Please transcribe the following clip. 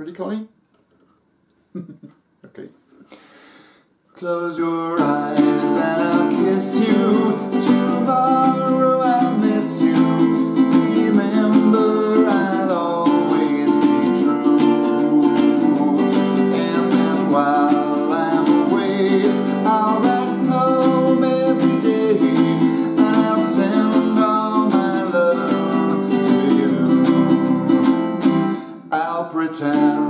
Ready, Connie? Okay. Close your eyes and I'll kiss you. Tomorrow I'll miss you. Remember, I'll always be true. And then while I'm away, I'll write home every day. And I'll send all my love to you. I'll pretend